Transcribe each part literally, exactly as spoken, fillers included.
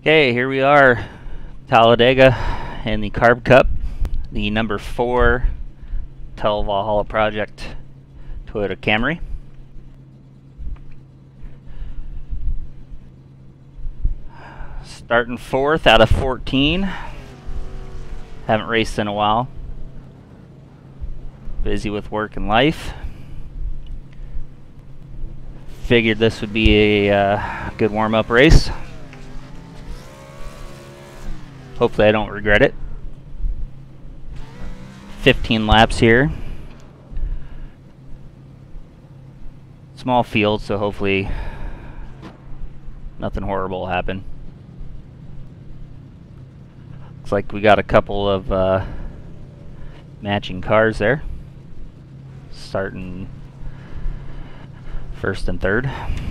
Okay, here we are, Talladega in the Carb Cup, the number four Til Valhalla Project Toyota Camry. Starting fourth out of fourteen. Haven't raced in a while. Busy with work and life. Figured this would be a uh, good warm-up race. Hopefully I don't regret it. fifteen laps here. Small field, so hopefully nothing horrible will happen. Looks like we got a couple of uh, matching cars there. Starting first and third.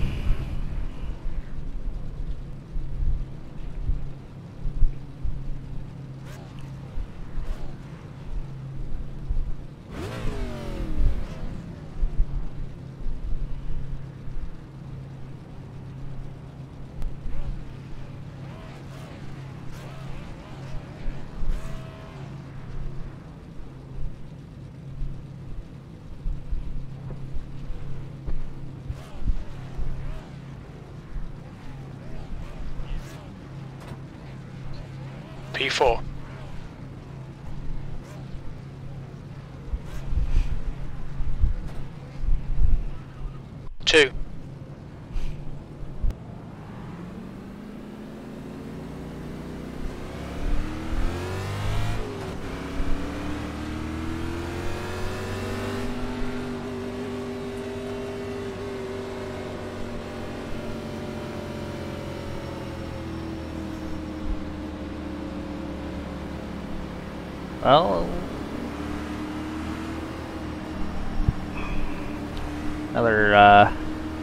P four. Two. Well, another uh,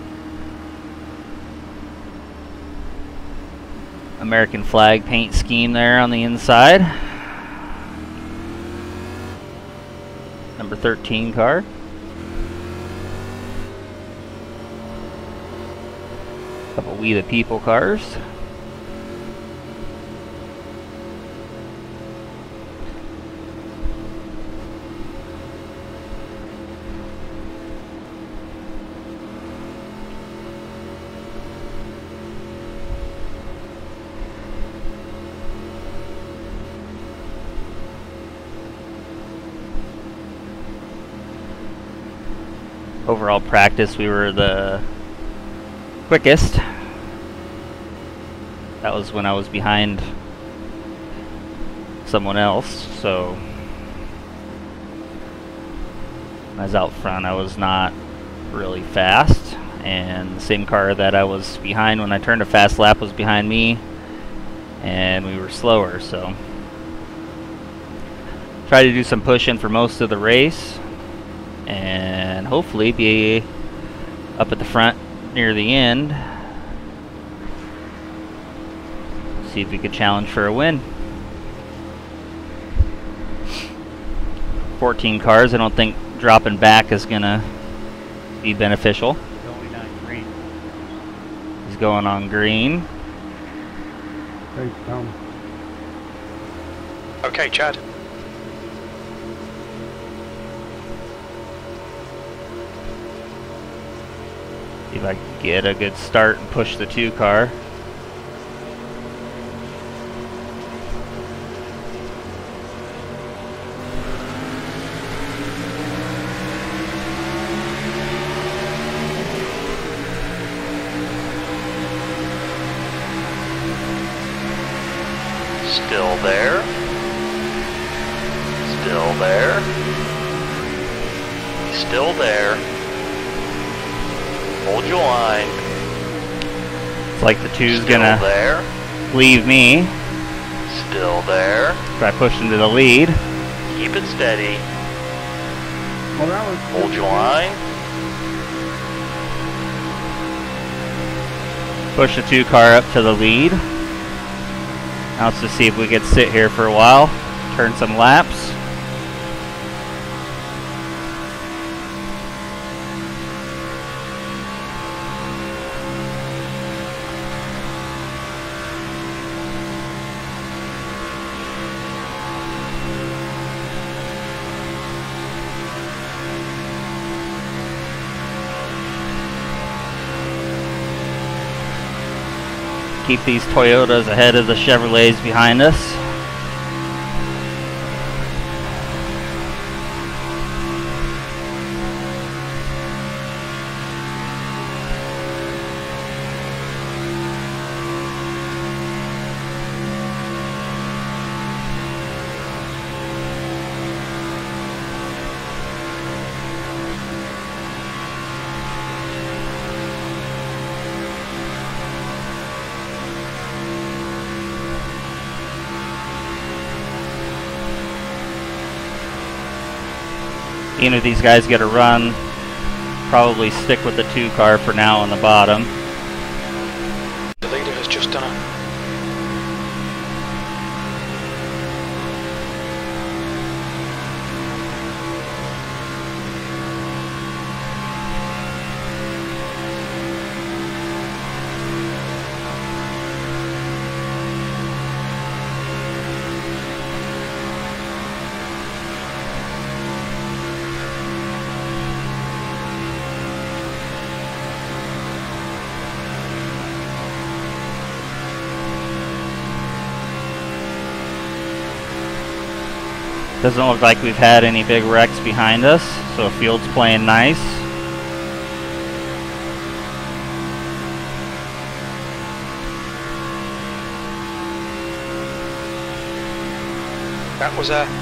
American flag paint scheme there on the inside. Number thirteen car. Couple We the People cars. Overall practice, we were the quickest. That was when I was behind someone else, so when I was out front, I was not really fast, and the same car that I was behind when I turned a fast lap was behind me, and we were slower, so tried to do some pushing for most of the race and hopefully be up at the front near the end. See if we could challenge for a win. fourteen cars, I don't think dropping back is gonna be beneficial. Going on green. He's going on green. Thanks, Tom. Okay, Chad. See if I can get a good start and push the two car. Still there. Still there. Still there. Hold your line. It's like the two's Still gonna there. leave me. Still there. Try pushing to the lead. Keep it steady. Well, that was Hold your line. Push the two car up to the lead. Now let's just see if we could sit here for a while, turn some laps. keep these Toyotas ahead of the Chevrolets behind us. Even if these guys get a run, probably stick with the two car for now on the bottom. The leader has just done a Doesn't look like we've had any big wrecks behind us, so the field's playing nice. that was a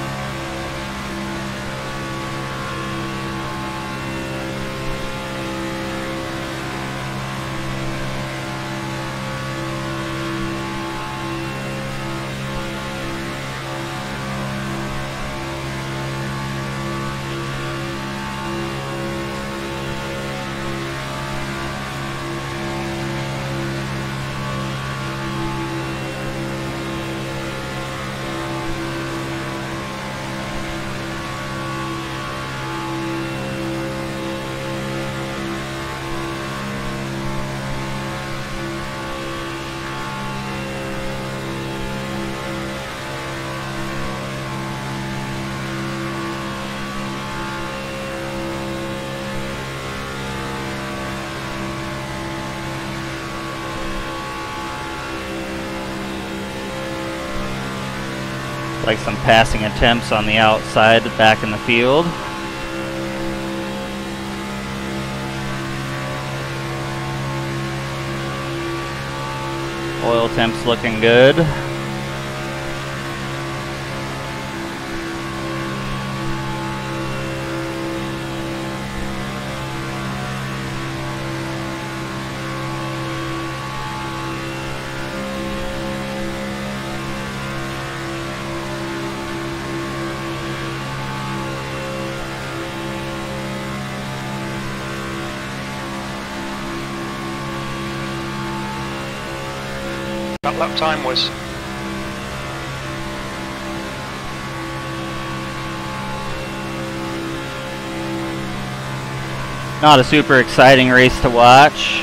like some passing attempts on the outside back in the field. Oil temp's looking good. that lap time was not a super exciting race to watch.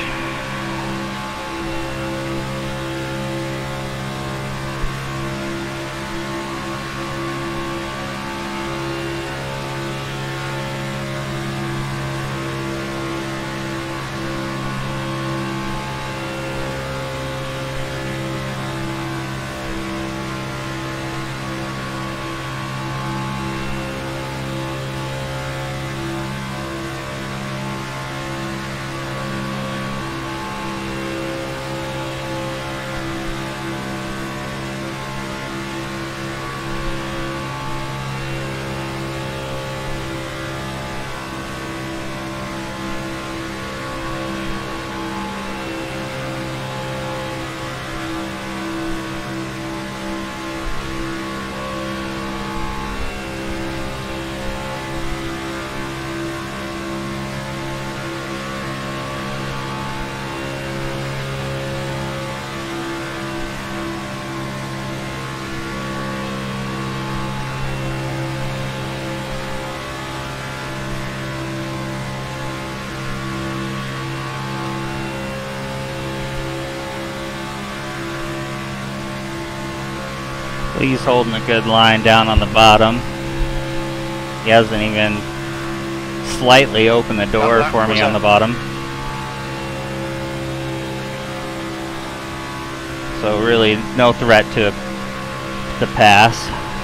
He's holding a good line down on the bottom. He hasn't even slightly opened the door for me on the bottom. So really no threat to the pass.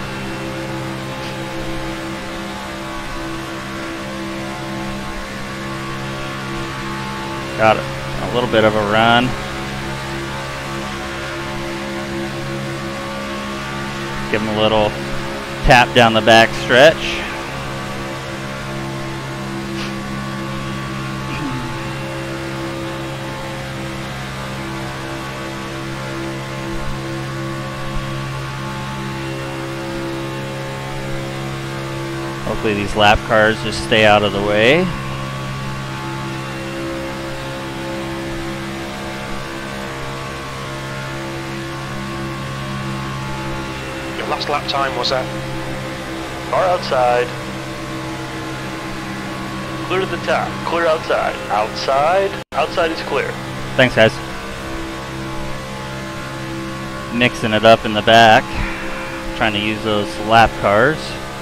Got a little bit of a run. Give him a little tap down the back stretch. Hopefully these lap cars just stay out of the way. Your last lap time was that? Car outside. Clear to the top. Clear outside. Outside. Outside is clear. Thanks, guys. Mixing it up in the back. Trying to use those lap cars.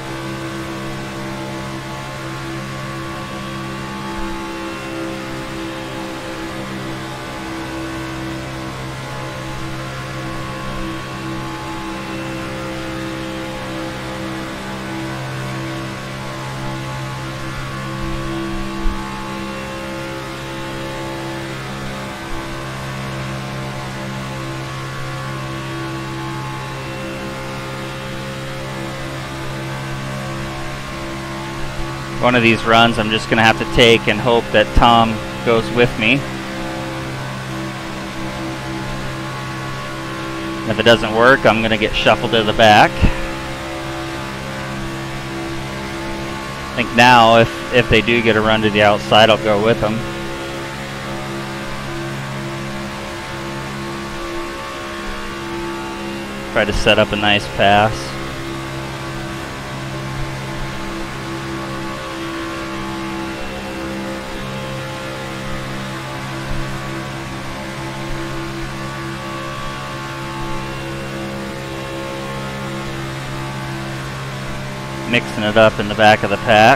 One of these runs I'm just going to have to take and hope that Tom goes with me. If it doesn't work, I'm going to get shuffled to the back. I think now, if, if they do get a run to the outside, I'll go with them. Try to set up a nice pass. Mixing it up in the back of the pack.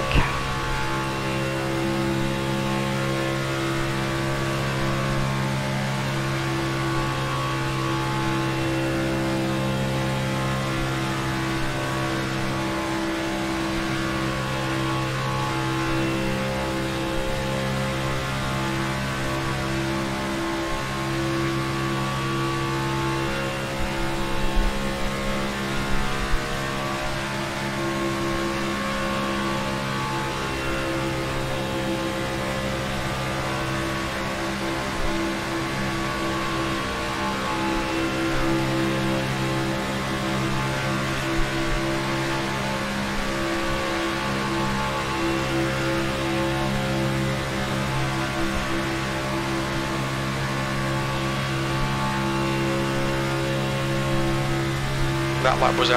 That lap was a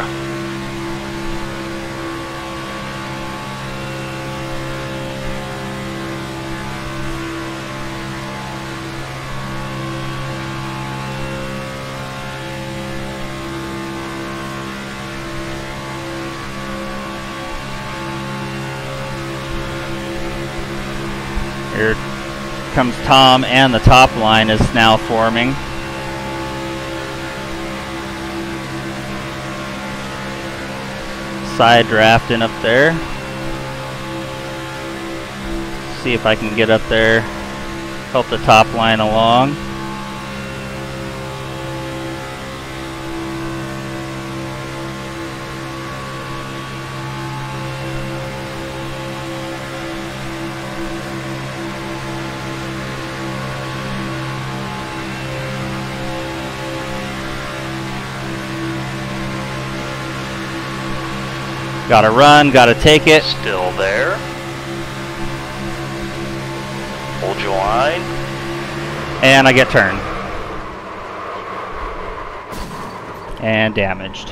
Here comes Tom, and the top line is now forming. Side drafting up there. See if I can get up there, help the top line along. Gotta run, gotta take it. Still there. Hold your line. And I get turned. And damaged.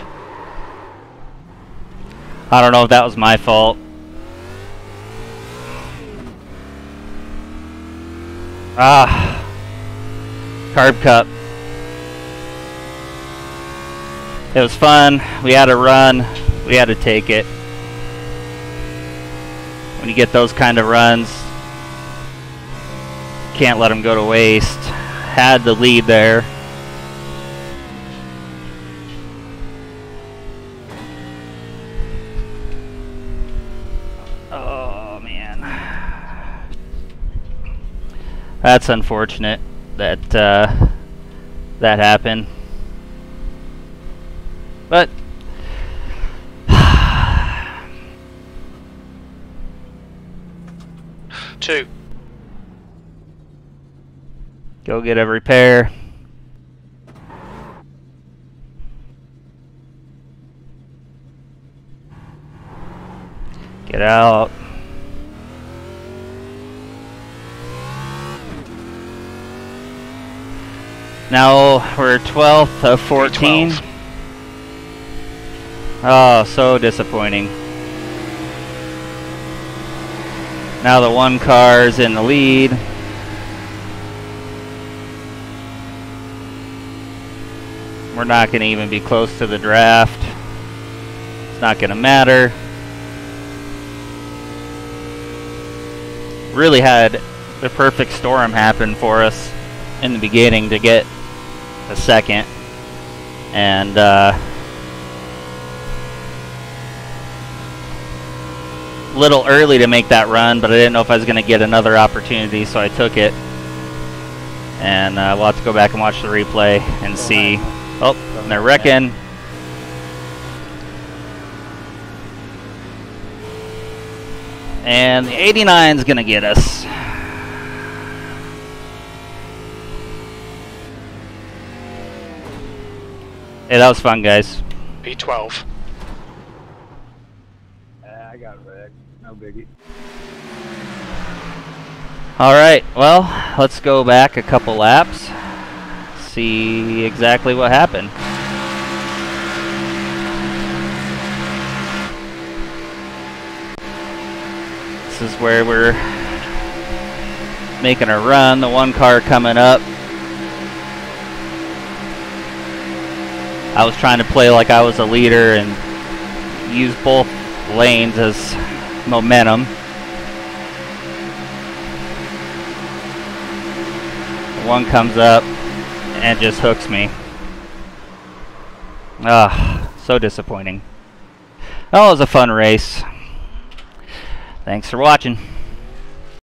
I don't know if that was my fault. Ah. Carb Cup. It was fun. We had a run. We had to take it. When you get those kind of runs, can't let them go to waste. Had the lead there. That's unfortunate that uh, that happened. But Two. go get a repair. Get out. Now we're twelfth of fourteen. twelve. Oh, so disappointing. Now the one car's in the lead. We're not going to even be close to the draft. It's not going to matter. Really had the perfect storm happen for us in the beginning to get a second. And uh, little early to make that run, but I didn't know if I was going to get another opportunity, so I took it. And uh, we'll have to go back and watch the replay and see. Oh, they're wrecking. And the eighty-nine is going to get us. Hey, that was fun, guys. P twelve. Uh, I got wrecked. No biggie. Alright, well, let's go back a couple laps. See exactly what happened. This is where we're making a run. The one car coming up. I was trying to play like I was a leader and use both lanes as momentum. The one comes up and just hooks me. Ah, so disappointing. Oh, it was a fun race. Thanks for watching.